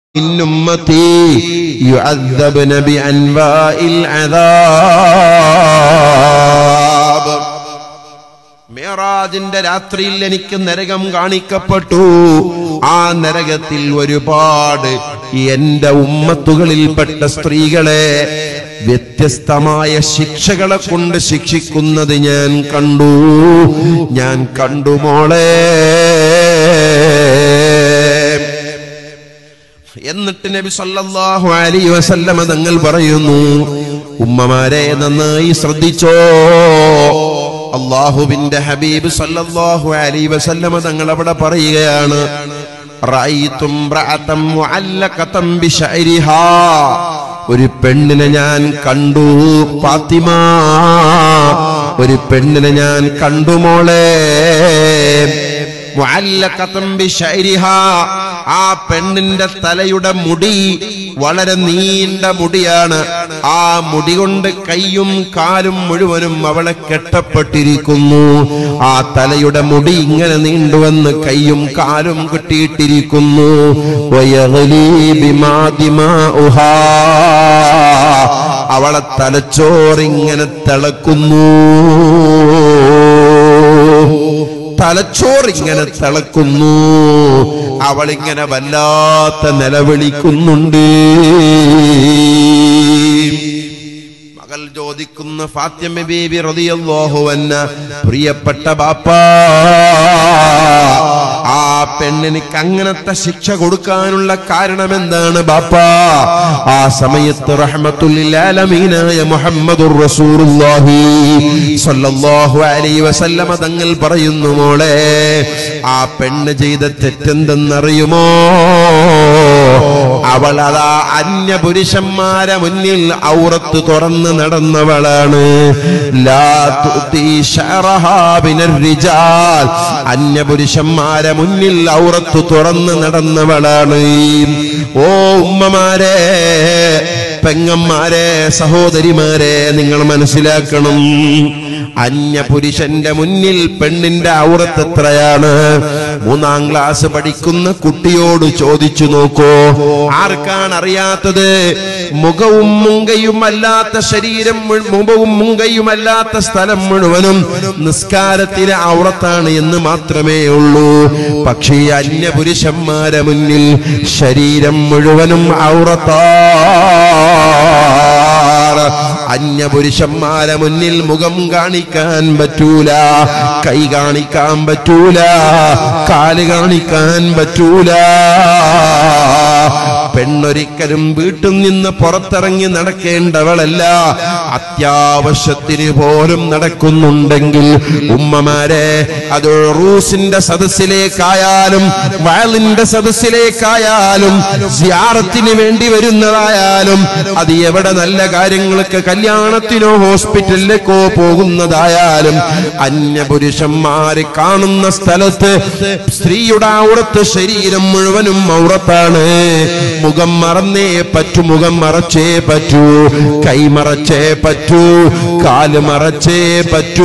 إن أمتي يعذبن بأنواع العذاب. മിഅ്റാജിന്റെ രാത്രിയിൽ എനിക്ക് നരകം കാണിക്കപ്പെട്ടു. ആ നരകത്തിൽ ഒരുപാട് എന്റെ ഉമ്മത്തുകളിൽപ്പെട്ട സ്ത്രീകളെ വ്യത്യസ്തമായ ശിക്ഷകളെ കൊണ്ട് ശിക്ഷിക്കുന്നത് ഞാൻ കണ്ടു മോളെ. എന്നിട്ട് നബി സല്ലല്ലാഹു അലൈഹി വസല്ലമ തങ്ങൾ പറയുന്നു, ഉമ്മമാരെ നന്നായി ശ്രദ്ധിച്ചോ. അല്ലാഹുവിന്റെ ഹബീബ് സല്ലല്ലാഹു അലൈഹി വസല്ലമ തങ്ങൾ അവിടെ പറയുകയാണ്, റഅയ്തും റഅതം മുഅല്ലഖതം ബിശഅരിഹാ. ഒരു പെണ്ണിനെ ഞാൻ കണ്ടു ഫാത്തിമ, ഒരു പെണ്ണിനെ ഞാൻ കണ്ടു മോളെ. മുഅല്ലഖതം ബിശഅരിഹാ, ആ പെണ്ണിന്റെ തലയുടെ മുടി വളരെ നീണ്ട മുടിയാണ്. ആ മുടി കൊണ്ട് കൈയും കാലും മുഴുവനും അവളെ കെട്ടപ്പെട്ടിരിക്കുന്നു. ആ തലയുടെ മുടി ഇങ്ങനെ നീണ്ടുവന്ന് കൈയും കാലും കെട്ടിയിട്ടിരിക്കുന്നു. അവളെ തലച്ചോറിങ്ങനെ തിളക്കുന്നു, തലച്ചോറിങ്ങനെ തിളക്കുന്നു. അവളിങ്ങനെ വല്ലാത്ത നിലവിളിക്കുന്നുണ്ട്. മകൾ ചോദിക്കുന്ന ഫാത്തിമ ബീബി റളിയല്ലാഹു അൻഹ, പ്രിയപ്പെട്ട ബാപ്പാ, ആ പെണ്ണിനിക്ക് അങ്ങനത്തെ ശിക്ഷ കൊടുക്കാനുള്ള കാരണം എന്താണ് ബാപ്പാ? ആ സമയത്ത് റഹ്മത്തുൽ ലിൽ ആലമീനായ മുഹമ്മദുർ റസൂലുള്ളാഹി സ്വല്ലല്ലാഹു അലൈഹി വസല്ലമ തങ്ങൾ പറയുന്നു, മോളെ, ആ പെണ്ണ് ചെയ്ത തെറ്റെന്തെന്നറിയുമോ? അവൾ അതാ അന്യ പുരുഷന്മാരെ മുന്നിൽ ഔറത്ത് തുറന്ന് നടന്നവളാണ്. ലാ തുതി ശറഹാ ബിനർ റിജാൽ, അന്യ പുരുഷന്മാരെ മുന്നിൽ ഔറത്ത് തുറന്ന് നടന്നവളാണ്. ഓ ഉമ്മമാരെ, പെങ്ങന്മാരെ, സഹോദരിമാരെ, നിങ്ങൾ മനസ്സിലാക്കണം, അന്യ പുരുഷന്റെ മുന്നിൽ പെണ്ണിന്റെ ഔറത്ത് എത്രയാണ്? 3ാം ക്ലാസ് പഠിക്കുന്ന കുട്ടിയോട് ചോദിച്ചു നോക്കൂ. ആർക്കാണ് അറിയാത്തത്? മുഖവും മുങ്കയുമല്ലാത്ത ശരീരം, മുഖവും മുങ്കയുമല്ലാത്ത സ്ഥലം മുഴുവനും നിസ്കാരത്തിന് ഔറത്താണ് എന്ന് മാത്രമേ ഉള്ളൂ. പക്ഷേ അന്യ പുരുഷന്മാരെ മുന്നിൽ ശരീരം മുഴുവനും ഔറത്താണ്. അന്യ പുരുഷന്മാരെ മുന്നിൽ മുഖം കാണിക്കാൻ പറ്റൂല, കൈ കാണിക്കാൻ പറ്റൂല, കാല് കാണിക്കാൻ പറ്റൂല. പെണ്ണൊരിക്കലും വീട്ടിൽ നിന്ന് പുറത്തിറങ്ങി നടക്കേണ്ടവളല്ല. അത്യാവശ്യത്തിന് പോലും നടക്കുന്നുണ്ടെങ്കിൽ ഉമ്മമാരെ, അത് റൂസിന്റെ സദസ്സിലേക്കായാലും വയലിന്റെ സദസ്സിലേക്കായാലും സിയാറത്തിന് വേണ്ടി വരുന്നതായാലും, അത് എവിടെ നല്ല കാര്യങ്ങൾക്ക് കല്യാണത്തിനോ ഹോസ്പിറ്റലിലേക്കോ പോകുന്നതായാലും, അന്യപുരുഷന്മാരെ കാണുന്ന സ്ഥലത്ത് സ്ത്രീയുടെ ഔറത്ത് ശരീരം മുഴുവനും ഔറത്താണ്. മുഖം മറന്നേ പറ്റൂ, മുഖം മറച്ചേ പറ്റൂ, കൈ മറച്ചേ പറ്റൂ, കാല് മറച്ചേ പറ്റൂ.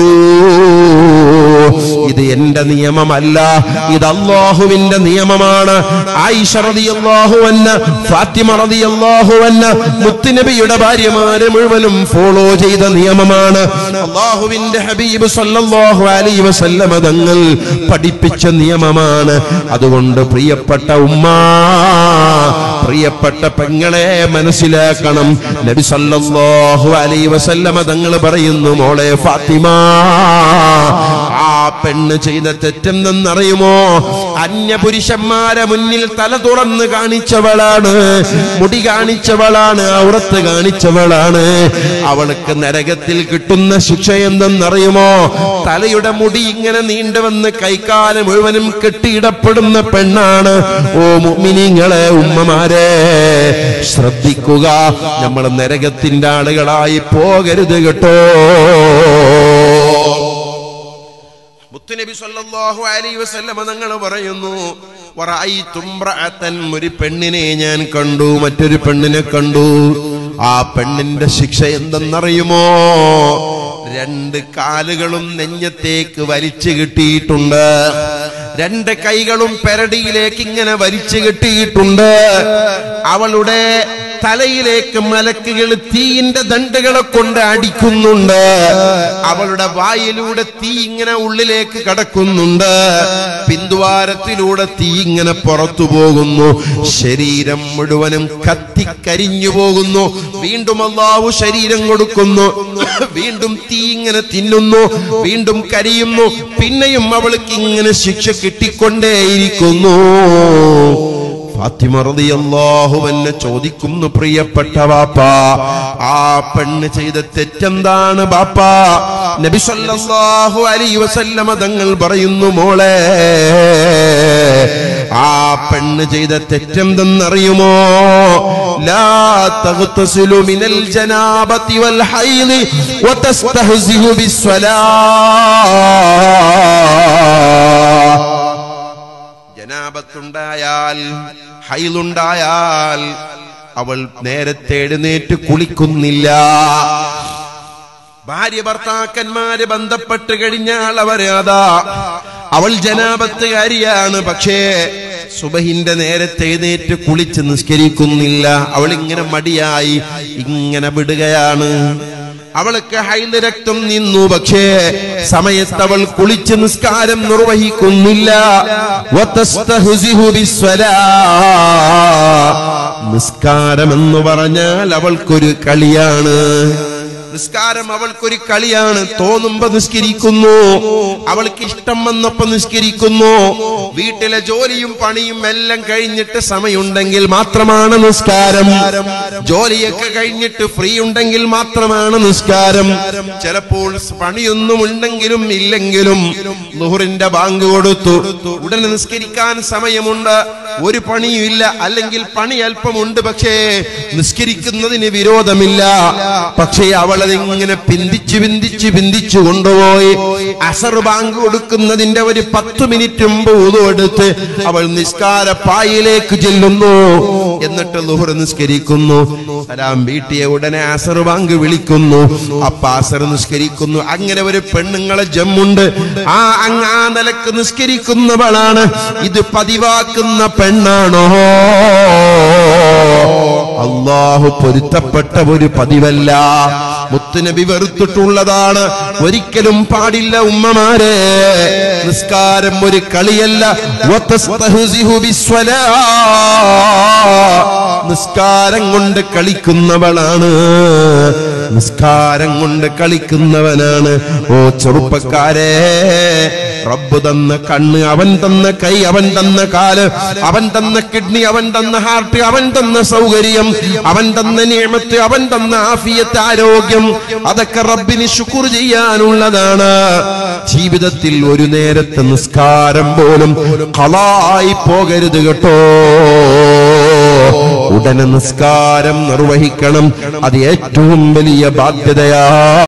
ഇത് എന്റെ നിയമമല്ല, ഇത് അല്ലാഹുവിന്റെ നിയമമാണ്. ആയിഷ റളിയല്ലാഹു അൻഹ, ഫാത്തിമ റളിയല്ലാഹു അൻഹ, മുത്തുനബിയുടെ ഭാര്യമാരെ മുഴുവനും ഫോളോ ചെയ്ത നിയമമാണ്. അല്ലാഹുവിന്റെ ഹബീബ് സല്ലല്ലാഹു അലൈഹി വസല്ലമ തങ്ങൾ പഠിപ്പിച്ച നിയമമാണ്. അതുകൊണ്ട് പ്രിയപ്പെട്ട ഉമ്മ, പ്രിയപ്പെട്ട പെങ്ങളെ മനസ്സിലാക്കണം. നബി സല്ലല്ലാഹു അലൈഹി വസല്ലമ തങ്ങൾ പറയുന്നു, മോളെ ഫാത്തിമ, ആ പെണ്ണ് ചെയ്ത തെറ്റെന്തെന്നറിയുമോ? അന്യപുരുഷന്മാരെ മുന്നിൽ തല തുറന്ന് കാണിച്ചവളാണ്, മുടി കാണിച്ചവളാണ്, ഔറത്ത് കാണിച്ചവളാണ്. അവൾക്ക് നരകത്തിൽ കിട്ടുന്ന ശിക്ഷ എന്തെന്നറിയുമോ? തലയുടെ മുടി ഇങ്ങനെ നീണ്ടുവന്ന് കൈക്കാല് മുഴുവനും കെട്ടിയിടപ്പെടുന്ന പെണ്ണാണ്. ഓ മുഅ്മിനീങ്ങളെ, ഉമ്മമാരെ, ശ്രദ്ധിക്കുക, നമ്മൾ നരകത്തിന്റെ ആളുകളായി പോകരുത് കേട്ടോ. മുത്തുനബി സല്ലല്ലാഹു അലൈഹി വസല്ലം തങ്ങൾ പറയുന്നു, വറഅയ്തു ഇംറഅതൻ, ഒരു പെണ്ണിനെ ഞാൻ കണ്ടു, മറ്റൊരു പെണ്ണിനെ കണ്ടു. ആ പെണ്ണിന്റെ ശിക്ഷ എന്തെന്നറിയുമോ? 2 കാലുകളും നെഞ്ഞത്തേക്ക് വലിച്ചു കിട്ടിയിട്ടുണ്ട്, 2 കൈകളും പെരടിയിലേക്ക് ഇങ്ങനെ വലിച്ചു കിട്ടിയിട്ടുണ്ട്. അവളുടെ തലയിലേക്ക് മലക്കുകൾ തീയിന്റെ ദണ്ഡുകളെ കൊണ്ട് അടിക്കുന്നുണ്ട്. അവളുടെ വായിലൂടെ തീ ഇങ്ങനെ ഉള്ളിലേക്ക് കടക്കുന്നുണ്ട്. പിന്തുവാരത്തിലൂടെ തീ ഇങ്ങനെ പുറത്തു പോകുന്നു. ശരീരം മുഴുവനും കത്തിക്കരിഞ്ഞു പോകുന്നു. വീണ്ടും അല്ലാഹു ശരീരം കൊടുക്കുന്നു. വീണ്ടും തീ ഇങ്ങനെ തിന്നുന്നു. വീണ്ടും കരിയുന്നു. പിന്നെയും അവൾക്ക് ഇങ്ങനെ ശിക്ഷ കിട്ടിക്കൊണ്ടേയിരിക്കുന്നു. ഫാത്തിമ റളിയല്ലാഹു അൻഹ ചോദിക്കുന്നു, പ്രിയപ്പെട്ട ബാപ്പാ, ആ പെണ്ണ് ചെയ്ത തെറ്റെന്താണ് ബാപ്പാ? നബി സല്ലല്ലാഹു അലൈഹി വസല്ലമ തങ്ങൾ പറയുന്നു, മോളെ, ആ പെണ്ണ് ചെയ്ത തെറ്റെന്തെന്നറിയുമോ? ലാ തഗ്തസിലു മിനൽ ജനാബതി വൽ ഹൈദി വതസ്തഹ്സിഹു ബിസ്സലാ. ജനാബത്തുണ്ടായാൽ, ഹൈലുണ്ടായാൽ അവൾ നേരത്തെ എഴുന്നേറ്റ് കുളിക്കുന്നില്ല. ഭാര്യ ഭർത്താക്കന്മാര് ബന്ധപ്പെട്ട് കഴിഞ്ഞാൽ അവൾ ജനാബത്തുകാരിയാണ്. പക്ഷേ സുബഹിന്റെ നേരത്തെ എഴുന്നേറ്റ് കുളിച്ച് നിസ്കരിക്കുന്നില്ല. അവൾ ഇങ്ങനെ മടിയായി ഇങ്ങനെ വിടുകയാണ്. അവൾക്ക് ഹൈദ് രക്തം നിന്നു. പക്ഷേ സമയത്ത് അവൾ കുളിച്ച് നിസ്കാരം നിർവഹിക്കുന്നില്ല. നിസ്കാരം എന്ന് പറഞ്ഞാൽ അവൾക്കൊരു കളിയാണ്. നിസ്കാരം അവൾക്കൊരു കളിയാണ്. തോന്നുമ്പോ നിസ്കരിക്കുന്നു, അവൾക്ക് ഇഷ്ടം വന്നപ്പോ നിസ്കരിക്കുന്നു. വീട്ടിലെ ജോലിയും പണിയും എല്ലാം കഴിഞ്ഞിട്ട് സമയമുണ്ടെങ്കിൽ മാത്രമാണ് നിസ്കാരം. ജോലിയൊക്കെ കഴിഞ്ഞിട്ട് ഫ്രീ ഉണ്ടെങ്കിൽ മാത്രമാണ് നിസ്കാരം. ചിലപ്പോൾ പണിയൊന്നും ഉണ്ടെങ്കിലും ഇല്ലെങ്കിലും ളുഹറിന്റെ ബാങ്ക് കൊടുത്തു, ഉടനെ നിസ്കരിക്കാൻ സമയമുണ്ട്. ഒരു പണിയുമില്ല, അല്ലെങ്കിൽ പണി അല്പമുണ്ട്, പക്ഷേ നിസ്കരിക്കുന്നതിന് വിരോധമില്ല. പക്ഷേ അവളതിങ്ങനെ പിന്തിച്ചു കൊണ്ടുപോയി അസർ ബാങ്ക് കൊടുക്കുന്നതിന്റെ ഒരു 10 മിനിറ്റ് മുമ്പ് ഉദു എടുത്ത് അവൾ നിസ്കാര പായിലേക്ക് ചെല്ലുന്നു. എന്നിട്ട് ളുഹർ നിസ്കരിക്കുന്നു. സലാം വീട്ടിയ ഉടനെ അസർ ബാങ്ക് വിളിക്കുന്നു. അപ്പൊ അസർ നിസ്കരിക്കുന്നു. അങ്ങനെ ഒരു പെണ്ണുങ്ങളെ ജമ്മുണ്ട്. ആ നിലക്ക് നിസ്കരിക്കുന്നവളാണ്. ഇത് പതിവാക്കുന്ന പെണ്ണാണോ? അല്ലാഹു പൊരുത്തപ്പെട്ട ഒരു പതിവല്ല. മുത്തുനബി വെറുത്തിട്ടുള്ളതാണ്. ഒരിക്കലും പാടില്ല ഉമ്മമാരെ. നിസ്കാരം ഒരു കളിയല്ല. നിസ്കാരം കൊണ്ട് കളിക്കുന്നവളാണ്. നിസ്കാരം കൊണ്ട് കളിക്കുന്നവനാണ്. ഓ ചെറുപ്പക്കാരെ, റബ്ബ് തന്ന കണ്ണ്, അവൻ തന്ന കൈ, അവൻ തന്ന കാല്, അവൻ തന്ന കിഡ്നി, അവൻ തന്ന ഹാർട്ട്, അവൻ തന്ന സൗകര്യം, അവൻ തന്ന നിഅമത്ത്, അവൻ തന്ന ആഫിയത്ത്, ആരോഗ്യം, അതൊക്കെ റബ്ബിന് ശുക്ർ ചെയ്യാനുള്ളതാണ്. ജീവിതത്തിൽ ഒരു നേരത്തെ നിസ്കാരം പോലും ഖളായി പോകരുത് കേട്ടോ. ഉടനെ നിസ്കാരം നിർവഹിക്കണം. അത് ഏറ്റവും വലിയ ബാധ്യതയാ.